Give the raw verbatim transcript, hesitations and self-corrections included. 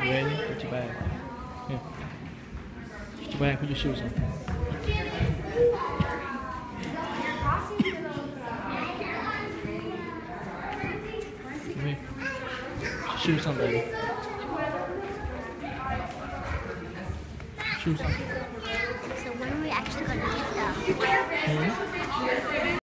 ready? Put your bag. Here. Put your bag, put your shoes on. Come here. Put your shoes on, baby. Shoes on. So when are we actually going to get them? Hmm?